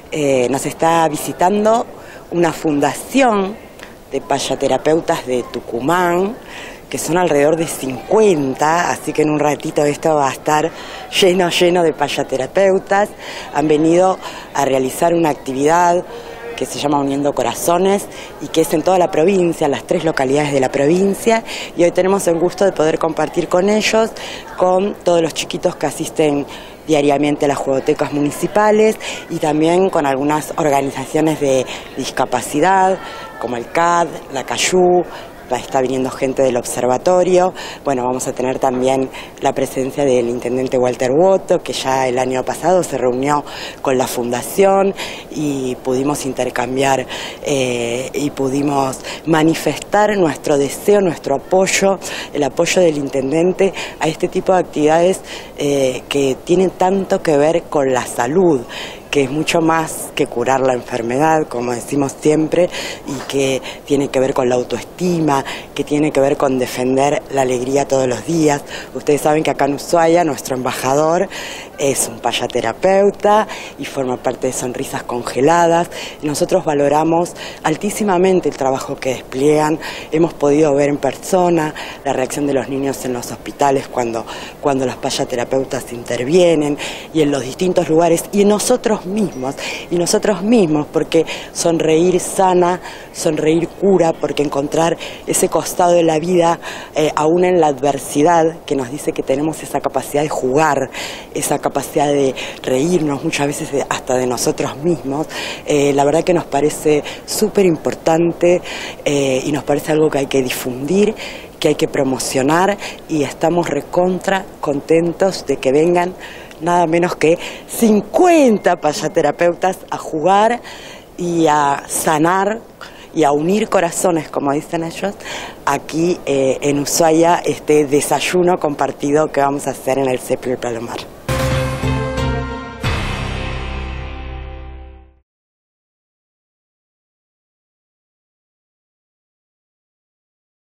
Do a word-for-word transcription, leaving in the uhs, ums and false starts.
eh, nos está visitando una fundación de payaterapeutas de Tucumán, que son alrededor de cincuenta, así que en un ratito esto va a estar lleno, lleno de payaterapeutas. Han venido a realizar una actividad que se llama Uniendo Corazones y que es en toda la provincia, en las tres localidades de la provincia, y hoy tenemos el gusto de poder compartir con ellos, con todos los chiquitos que asisten diariamente a las juegotecas municipales y también con algunas organizaciones de discapacidad como el C A D, la CAYU. Está viniendo gente del observatorio. Bueno, vamos a tener también la presencia del intendente Walter Woto, que ya el año pasado se reunió con la fundación y pudimos intercambiar eh, y pudimos manifestar nuestro deseo, nuestro apoyo, el apoyo del intendente a este tipo de actividades eh, que tienen tanto que ver con la salud, que es mucho más que curar la enfermedad, como decimos siempre, y que tiene que ver con la autoestima, que tiene que ver con defender la alegría todos los días. Ustedes saben que acá en Ushuaia nuestro embajador es un payaterapeuta y forma parte de Sonrisas Congeladas. Nosotros valoramos altísimamente el trabajo que despliegan. Hemos podido ver en persona la reacción de los niños en los hospitales cuando, cuando los payaterapeutas intervienen y en los distintos lugares, y nosotros mismos, y nosotros mismos, porque sonreír sana, sonreír cura, porque encontrar ese costado de la vida, eh, aún en la adversidad, que nos dice que tenemos esa capacidad de jugar, esa capacidad de reírnos muchas veces de, hasta de nosotros mismos, eh, la verdad que nos parece súper importante eh, y nos parece algo que hay que difundir, que hay que promocionar, y estamos recontra contentos de que vengan nada menos que cincuenta payaterapeutas a jugar y a sanar y a unir corazones, como dicen ellos, aquí eh, en Ushuaia, este desayuno compartido que vamos a hacer en el Ceplo del Palomar.